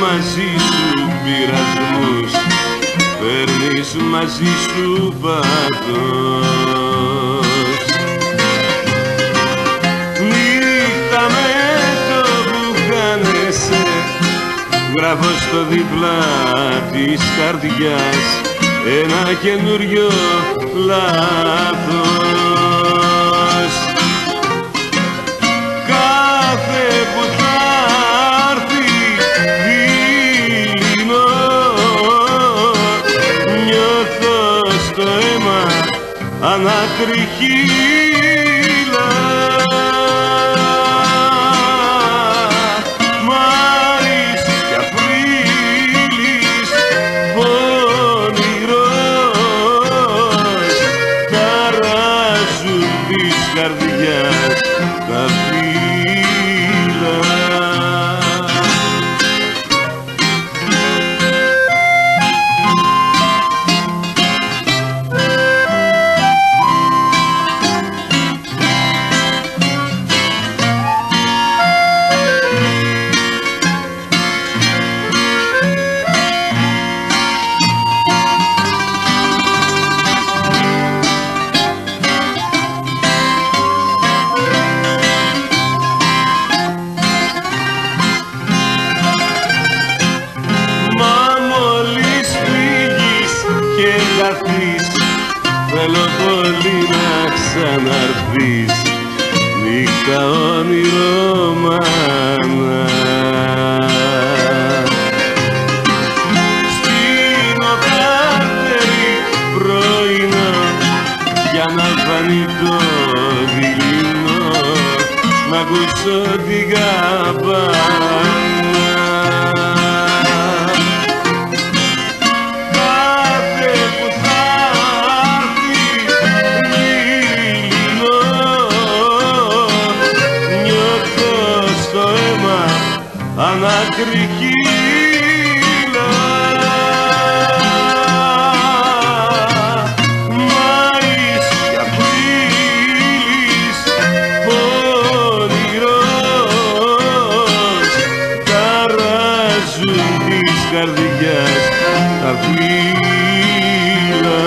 μαζί σου πειρασμούς, παίρνεις μαζί σου πάθος. Νύχτα με το που χάνεσαι, γράφω στο δίπλα της καρδιάς ένα καινούριο λάθος. Κάθε που θα έρθει δειλινό, νιώθω στο αίμα ανατριχύλα. Μάρις κι Απρίλης πονηρός, ταράζουν της καρδιάς τα φύλλα. Θέλω πολύ να ξαναρθείς, νύχτα όνειρο μάνα. Στείνω δεύτερη πρωινό για να φανεί το δειλινό, να ακούσω την καμπάνα. Ανακριχύλα, Μάρις κι Απρίλης πονηρός, ταράζουν της καρδιάς τα φύλλα.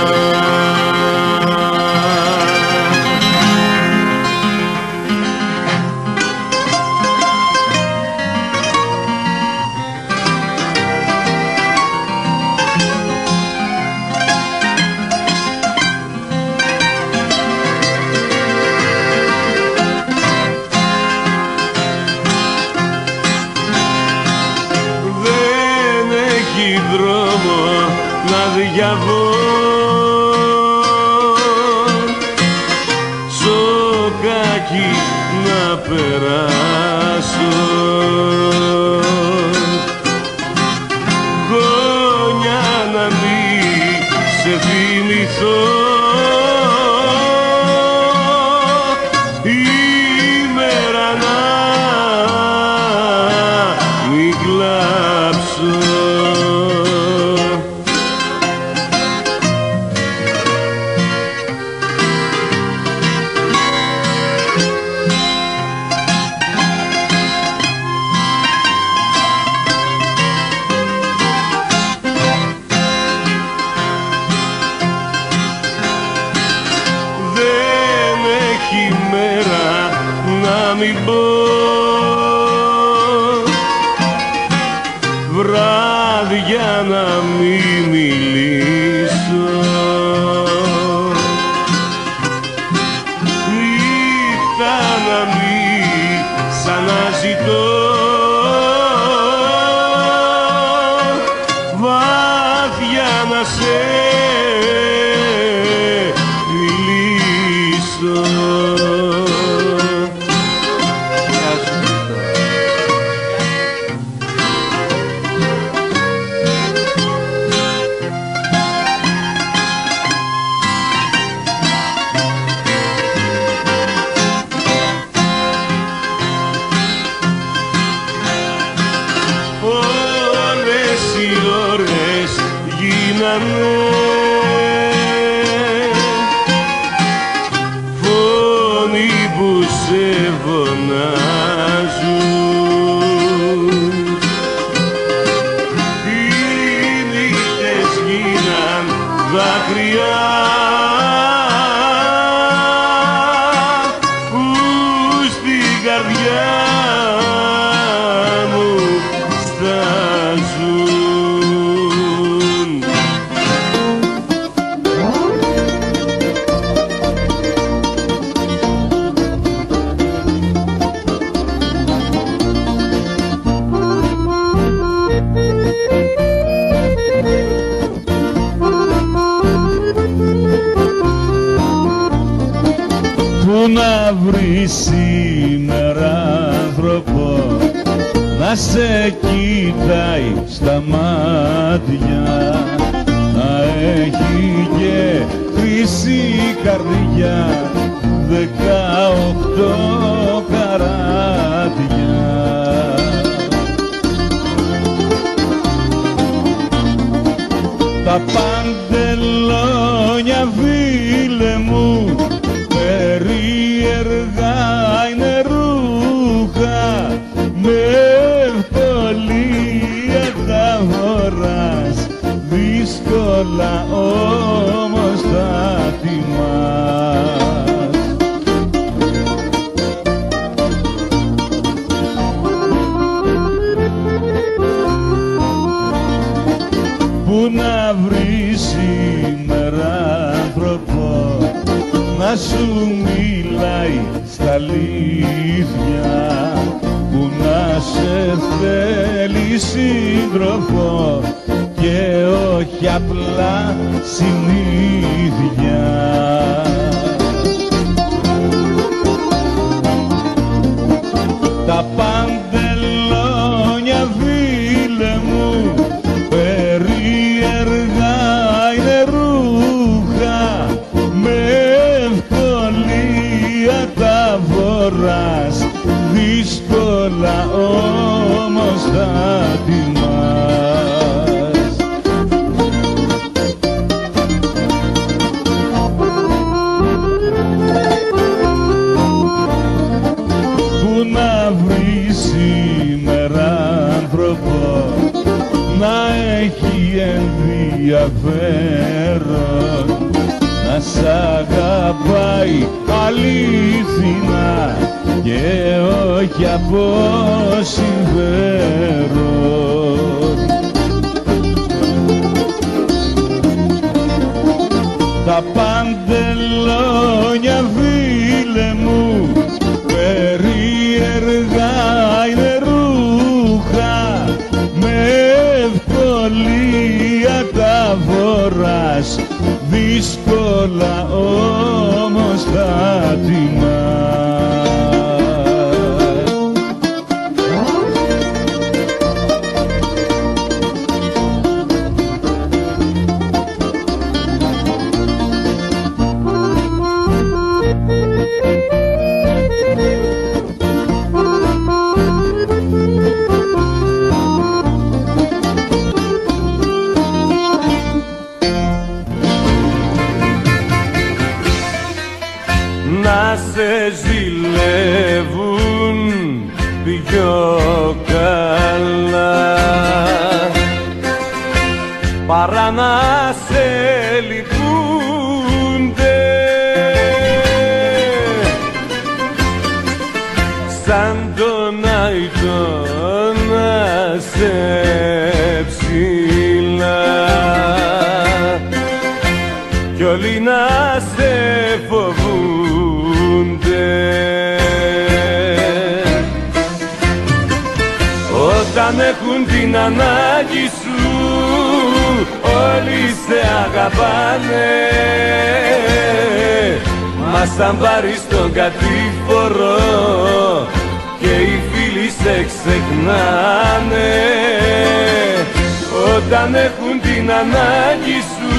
Δρόμο να διαβώ, σοκάκι να περάσω, γόνια να μην σε θυμηθώ, ημέρα να μην κλάψω. Μέρα να μην πω, βράδια να μην μιλήσω, νύχτα να μην ξαναζητώ, βάθια να σε μιλήσω. Όλες οι ώρες γίνανε φωνή που σε φωνάζουν, να βρεις σήμερα άνθρωπο να σε κοιτάει στα μάτια, να έχει και χρυσή καρδιά 18 καράτια. Τα παντελόνια φίλε μου περίεργα είναι ρούχα, με ευκολία τα φοράς, δύσκολα όμως τα τιμάς. Πού να βρεις σήμερα άνθρωπο να σου μιλάει στα αλήθεια, που να σε θέλει σύντροφο και όχι απλά συνήθεια. Τα παντελόνια φίλε μου περίεργα είναι ρούχα, με ευκολία τα φοράς, δύσκολα όμως τα τιμάς. Πού να βρεις σήμερα άνθρωπο να έχει ενδιαφέρον, να σ' αγαπάει αλήθινα και όχι από συμφέρον. Τα παντελόνια φίλε μου περίεργα είναι ρούχα, με ευκολία τα φοράς, δύσκολα όμως τα τιμάς. Να σε ζηλεύουν πιο καλά παρά να σε λυπούνται, σαν τον αϊτό να σε ψηλά κι όλοι να σε φοβούνται. Όταν έχουν την ανάγκη σου όλοι σε αγαπάνε, μα σαν πάρεις τον κατήφορο και οι φίλοι σε ξεχνάνε. Όταν έχουν την ανάγκη σου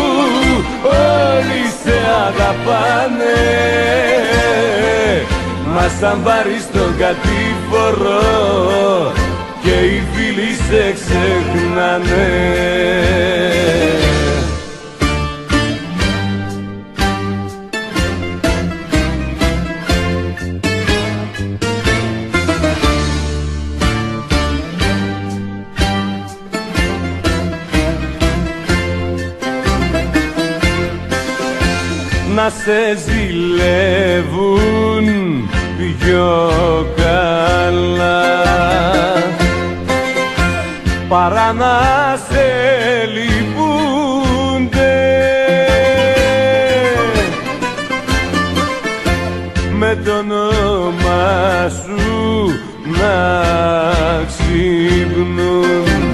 όλοι σε αγαπάνε, μα σαν πάρεις τον κατήφορο και οι φίλοι σε ξεχνάνε. Να σε ζηλεύουν πιο καλά παρά να σε λυπούνται, με το όνομα σου να ξυπνούν,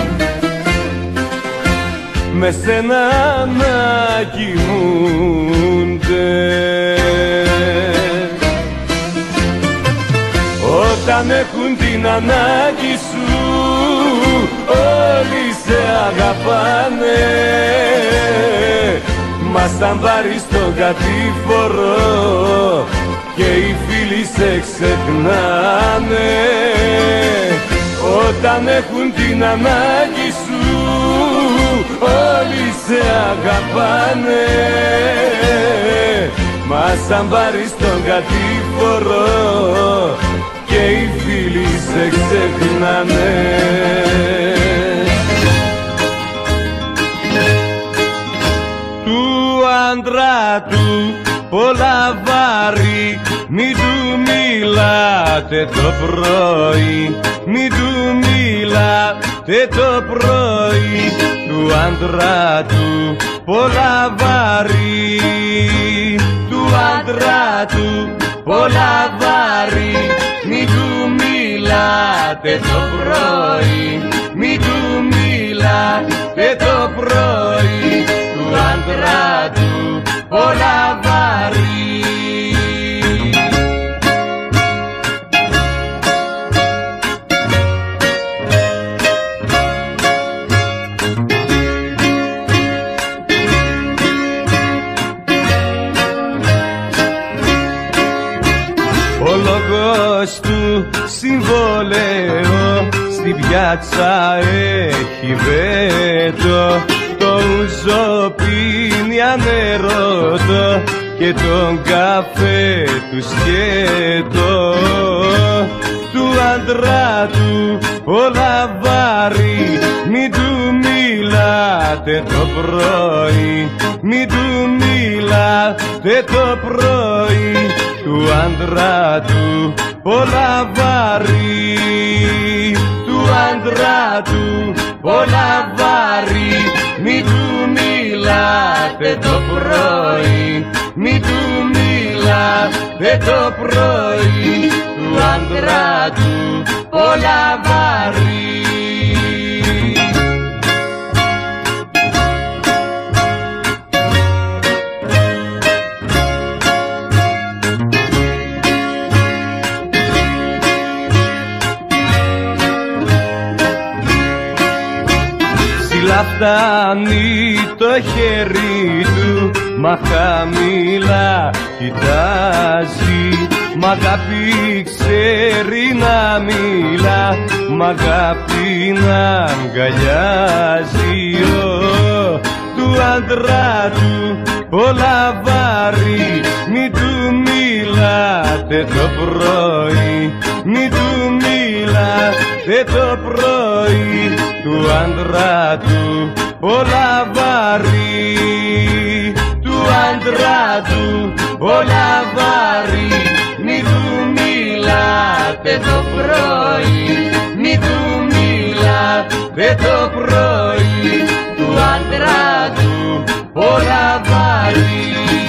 με σένα να κοιμούνται. Όταν έχουν την ανάγκη σου όλοι σε αγαπάνε, μα σαν πάρεις τον κατήφορο και οι φίλοι σε ξεχνάνε. Όταν έχουν την ανάγκη σου όλοι σε αγαπάνε, μα σαν πάρεις τον κατήφορο και οι φίλοι σε ξεχνάνε. Του άντρα του πολλά βάρη μην του μιλάτε το πρωί, μην του μιλάτε το πρωί. Του άντρα του πολλά βάρη, του άντρα του πολλά βάρη μην του μιλάτε το πρωί, μην του μιλάτε το πρωί. Του άντρα του πολλά βάρη. Ο λόγος του συμβολέο στην πιάτσα έχει βέτο, το ούζο πίνει ανερώτο και τον καφέ του σκέτο. Του άντρα του όλα βάρη μην του μιλάτε το πρωί, μην του μιλάτε το πρωί. Του άντρα του πολλά βάρη, του άντρα του πολλά βάρη μην του μιλάτε το πρωί, μην του μιλάτε το πρωί. Του άντρα του πολλά βάρη. Ψηλά φτάνει το χέρι του, μα χαμηλά κοιτάζει. Μ' αγάπη ξέρει να μιλά, μ' αγάπη να αγκαλιάζει. Του άντρα του πολλά βάρη μην του μιλάτε το πρωί, μην του μιλάτε το πρωί. Του άντρα του πολλά βάρη, του άντρα του πολλά βάρη μην του μιλάτε το πρωί, μην του μιλάτε το πρωί. Του άντρα του πολλά βάρη.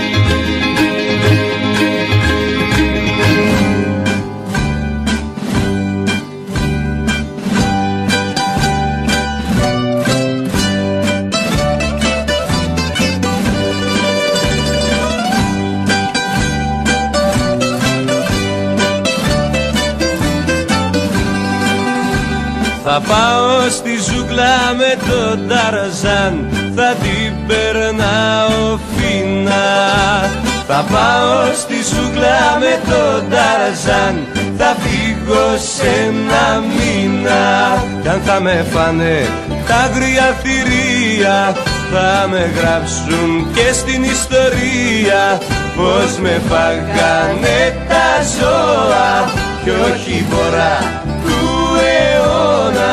Θα πάω στη ζούγκλα με τον Ταρζάν, θα την περνάω φίνα. Θα πάω στη ζούγκλα με τον Ταρζάν, θα φύγω σε ένα μήνα. Κι αν θα με φάνε τα άγρια θηρία, θα με γράψουν και στην ιστορία πως με φάγανε τα ζώα κι όχι βορρά του αιώνα.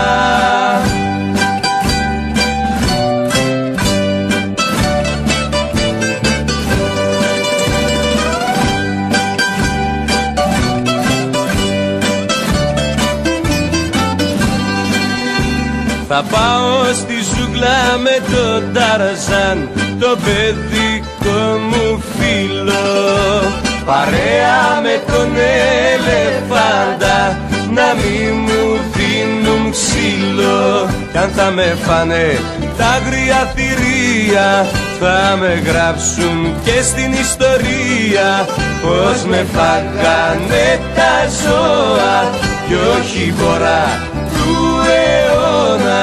Θα πάω στη ζούγκλα με τον Ταρζάν, το παιδικό μου φίλο, παρέα με τον ελεφάντα, να μη μου δίνουν ξύλο. Κι αν θα με φάνε τα άγρια θηρία, θα με γράψουν και στην ιστορία θηρία, πως με φάγανε τα ζώα κι όχι βορρά του αιώνα.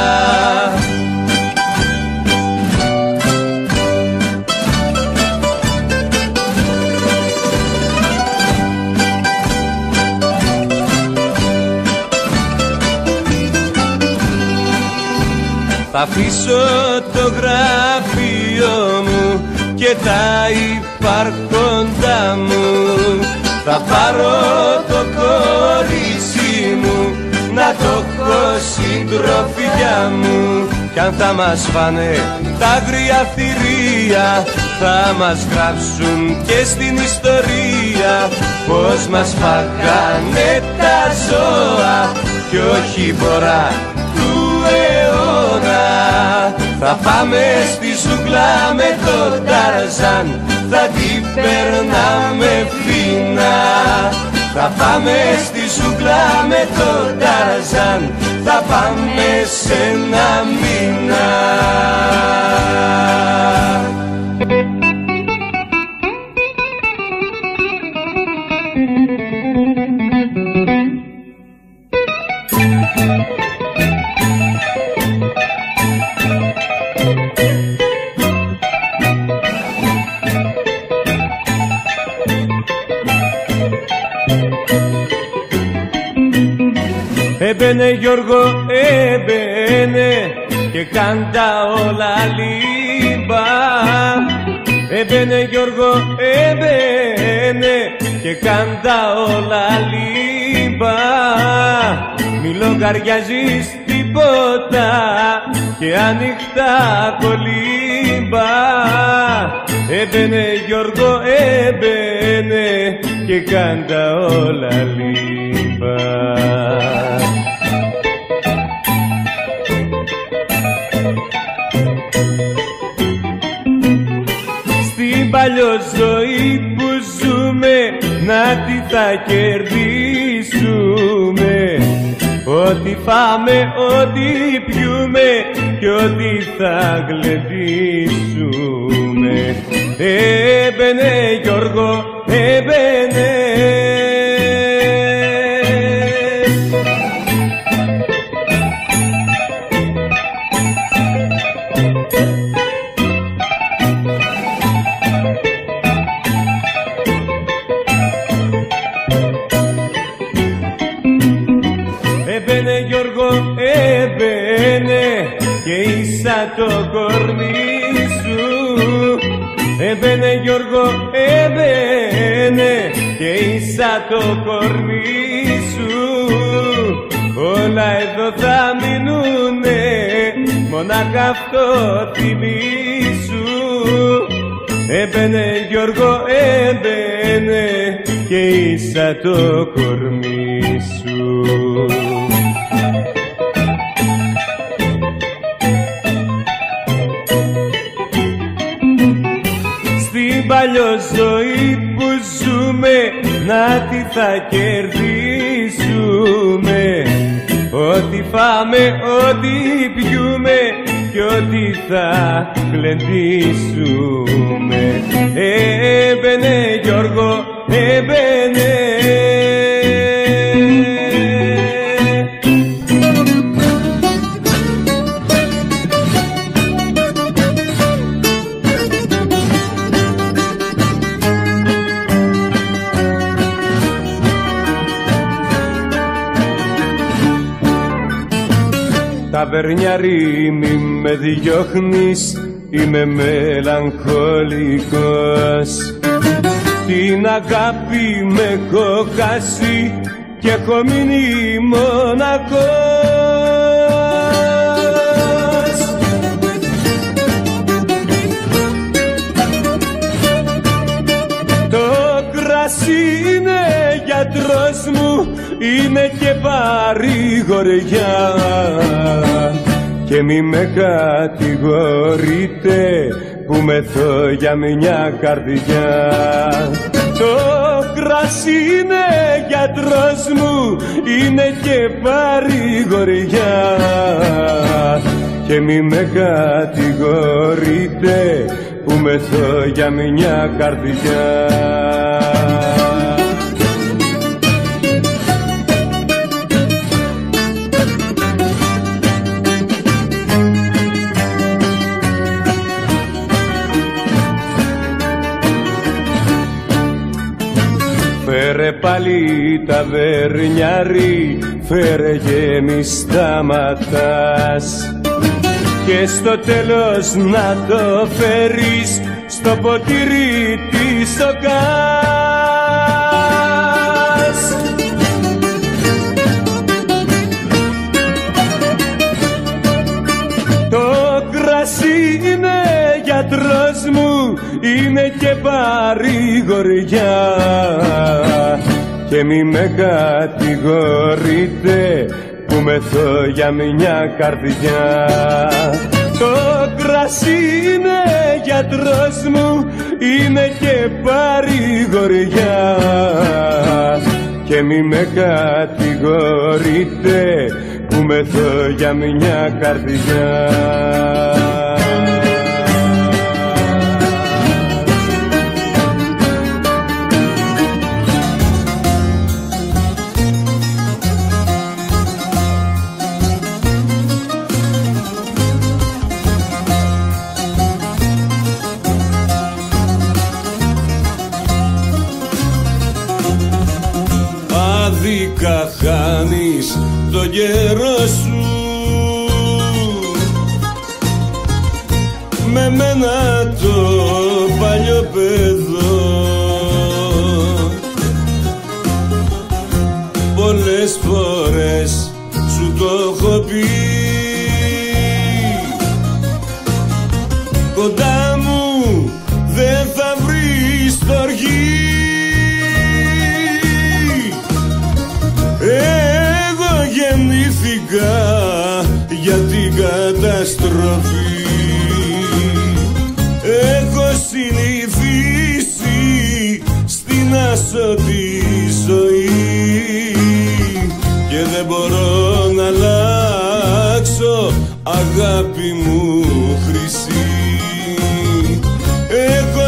Θα αφήσω το γραφείο μου και τα υπάρχοντά μου, θα πάρω το κορίτσι μου να το έχω συντροφιά μου, κι αν θα μας φάνε τα άγρια θηρία, θα μας γράψουν και στην ιστορία πως μας φάγανε τα ζώα κι όχι βορρά του αιώνα. Θα πάμε στη ζούγκλα με το Ταρζάν, θα την περνάμε φίνα. Θα πάμε στη ζούγκλα με το Ταρζάν, θα πάμε σε ένα μήνα. Έμπαινε Γιώργο, έμπαινε και κάντα όλα λίμπα. Έμπαινε Γιώργο, έμπαινε και κάντα όλα λίμπα. Μη λογαριάζεις τίποτα και ανοιχτά κολύμπα. Έμπαινε Γιώργο, έμπαινε και κάντα όλα λίμπα. Στην παλιοζωή που ζούμε, να τι θα κερδίσουμε. Ό,τι φάμε, ό,τι πιούμε κι ό,τι θα γλεντήσουμε. Έμπαινε Γιώργο, έμπαινε. Έμπαινε Γιώργο, έμπαινε και ίσα το κορμί σου. Έμπαινε Γιώργο, έμπαινε και ίσα το κορμί σου. Όλα εδώ θα μείνουνε, μονάχα αυτό θυμίσου. Έμπαινε Γιώργο, έμπαινε και ίσα το κορμί σου. Στην παλιοζωή που ζούμε, να τι θα κερδίσουμε. Ό,τι φάμε, ό,τι πιούμε κι ό,τι θα γλεντήσουμε. Έμπαινε Γιώργο, έμπαινε. Ταβερνιάρη μη με διώχνεις, είμαι μελαγχολικός. Την αγάπη με έχω χάσει και έχω μείνει μοναχός. Το κρασί είναι γιατρός μου, είναι και παρηγοριά. Και μη με κατηγορείτε που μεθώ για μια καρδιά. Το κρασί είναι γιατρός μου, είναι και παρηγοριά. Και μη με κατηγορείτε που μεθώ για μια καρδιά. Φέρε πάλι ταβερνιάρι, φέρε και μη σταματάς, και στο τέλος να το φέρεις στο ποτήρι της οκάς. Το κρασί είναι γιατρός μου, είναι και παρηγοριά, και μη με κατηγορείτε που μεθώ για μια καρδιά. Το κρασί είναι γιατρός μου, είναι και παρηγοριά, και μη με κατηγορείτε που μεθώ για μια καρδιά. Άδικα χάνεις το καιρό σου, με μένα το παλιό παιδό. Πολλές φορές σου το έχω πει, κοντά μου δεν θα βρεις στοργή. Εγώ γεννήθηκα για την καταστροφή, έχω συνηθίσει στην άσωτη ζωή, και δεν μπορώ να αλλάξω, αγάπη μου χρυσή. Έχω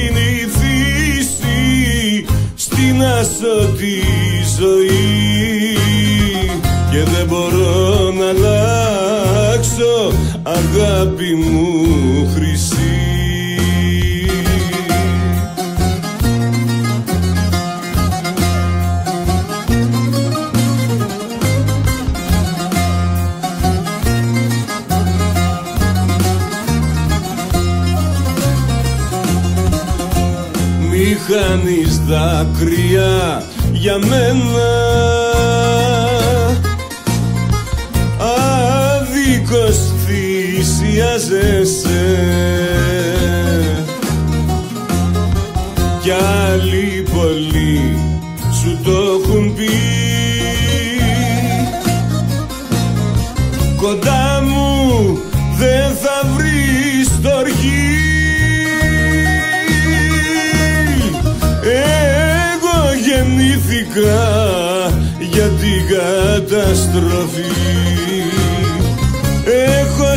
συνηθίσει στην άσωτη ζωή, και δεν μπορώ να αλλάξω, αγάπη μου χρυσή. Μη χάνεις δάκρυα για μένα, αδίκως θυσιάζεσαι, κι άλλοι πολλοί σου το έχουν πει, κοντά μου δεν θα βρεις στοργή. Εγώ γεννήθηκα για την καταστροφή, έχω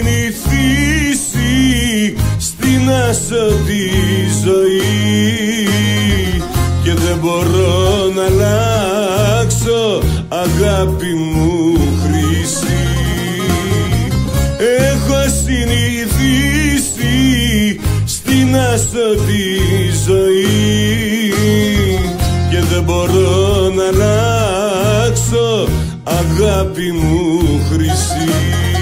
συνηθίσει στην άσωτη ζωή, και δεν μπορώ να αλλάξω, αγάπη μου χρυσή. Έχω συνηθίσει στην άσωτη ζωή, και δεν μπορώ να αλλάξω, αγάπη μου χρυσή.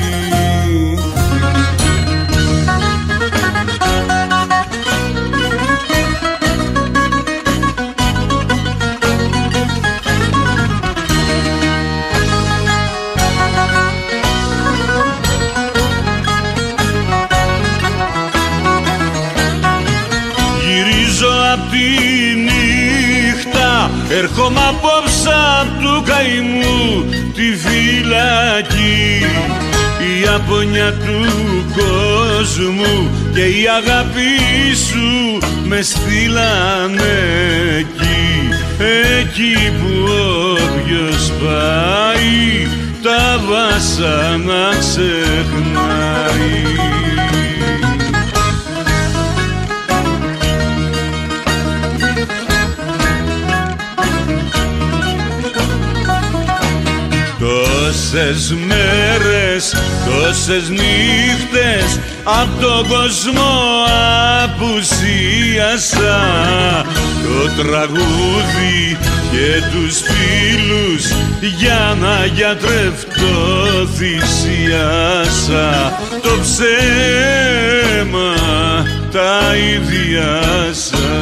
Απ' τη νύχτα έρχομαι απόψε απ' του καημού τη φυλακή, η απονιά του κόσμου και η αγάπη σου με στείλανε εκεί, εκεί που όποιος πάει τα βάσανα ξεχνάει. Τόσες μέρες, τόσες νύχτες απ' τον κόσμο απουσίασα. Το τραγούδι και τους φίλους για να γιατρευτώ θυσιάσα. Το ψέμα τα ιδιάσα.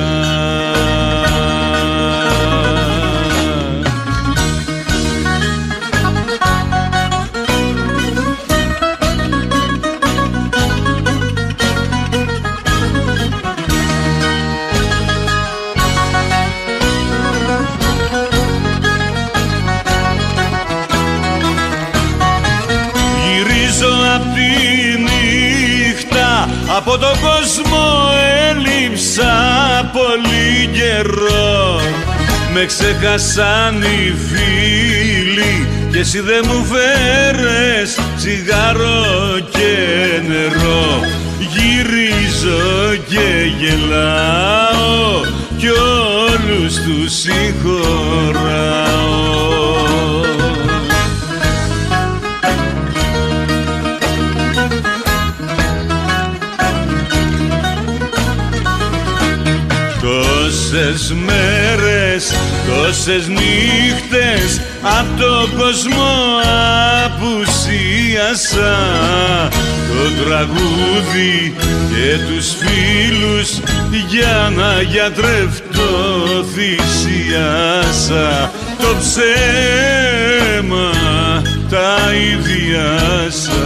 Από τον κόσμο έλειψα πολύ καιρό. Με ξεχάσαν οι φίλοι και εσύ δεν μου φέρες τσιγάρο και νερό. Γυρίζω και γελάω κι όλους τους συγχωράω. Τόσες μέρες, τόσες νύχτες απ' τον κόσμο απουσίασα. Το τραγούδι και τους φίλους για να γιατρευτώ θυσιάσα. Το ψέμα τα ιδιάσα.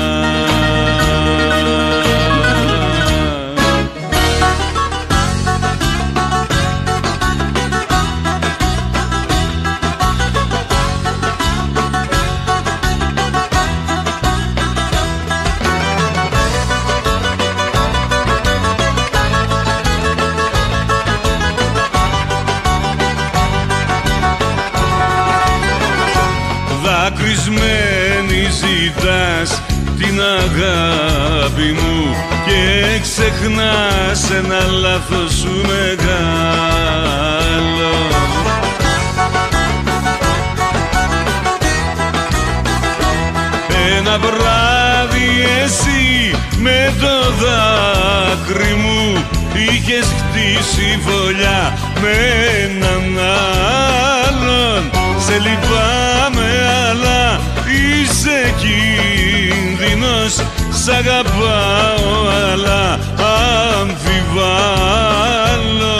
Δακρυσμένη ζητάς την αγάπη μου και ξεχνάς ένα λάθος σου μεγάλο. Ένα βράδυ εσύ με το δάκρυ μου είχες χτίσει φωλιά με έναν άλλον. Σε λυπάμαι αλλά είσαι κίνδυνος. Σ' αγαπάω αλλά αμφιβάλλω.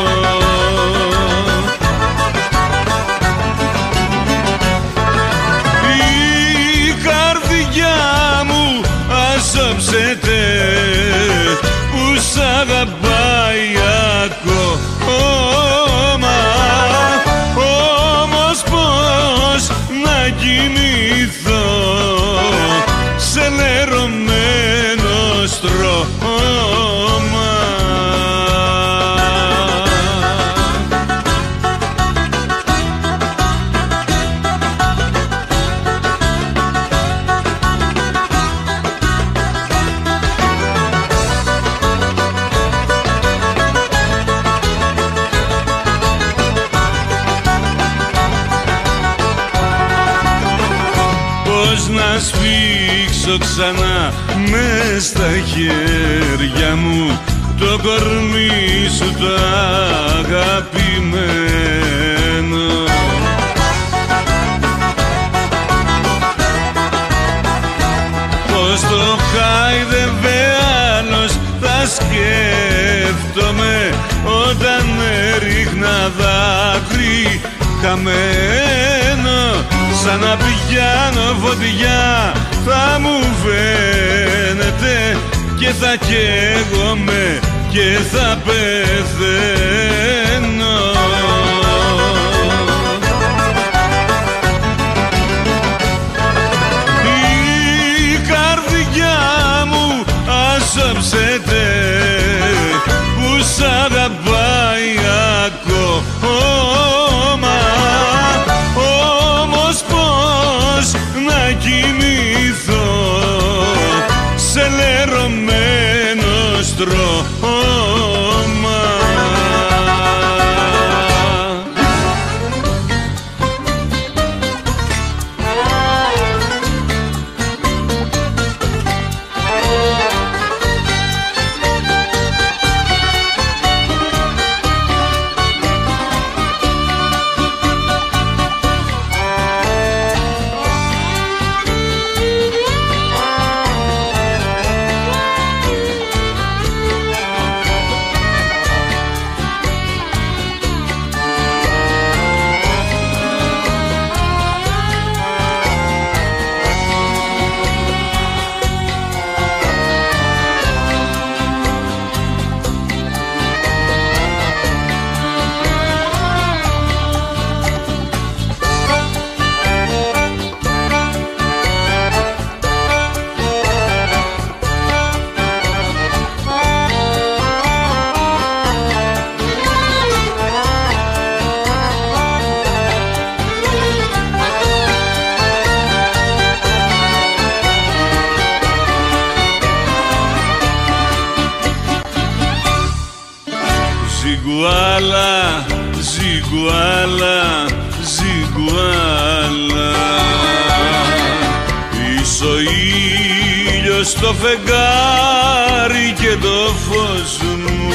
Η καρδιά μου ασώψετε που σ' αγαπάει ακόμα. Κοιμηθώ σε λερωμένο στρώμα. Να σφίξω ξανά μες στα χέρια μου το κορμί σου το αγαπημένο. Πως το χάιδευε άλλος θα σκέφτομαι όταν έριχνα δάκρυ χαμένο. Σαν να πιάνω φωτιά θα μου φαίνεται και θα καίγομαι και θα πεθαίνω. Η καρδιά μου ασώψετε που σ' αγαπάει ακόμα. Να κοιμηθώ σε λερωμένο στρώμα. ζιγκουάλα, ζιγκουάλα. Είσαι ο ήλιος στο φεγγάρι και το φως μου,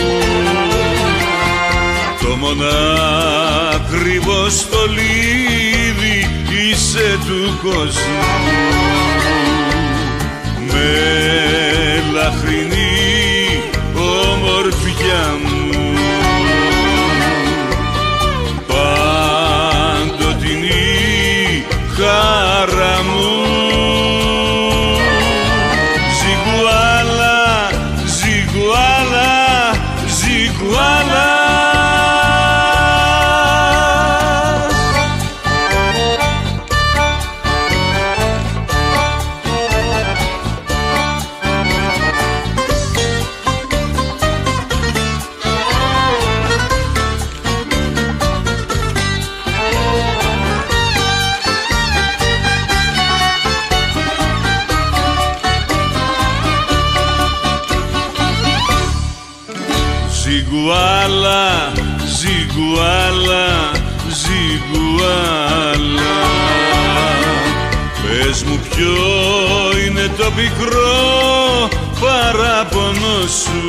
το μονάκριβο στολίδι είσαι του κόσμου. Μελαχρινή ομορφιά μου, παντοτινή χαρά μου. Ζιγκουάλα, ζιγκουάλα, ζιγκουάλα. Ζιγκουάλα, ζιγκουάλα, ζιγκουάλα. Πες μου ποιο είναι το πικρό παράπονο σου,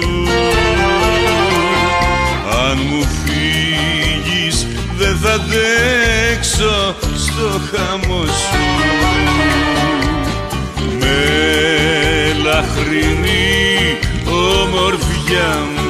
αν μου φύγεις δεν θα αντέξω στο χαμό σου. Μελαχρινή ομορφιά μου,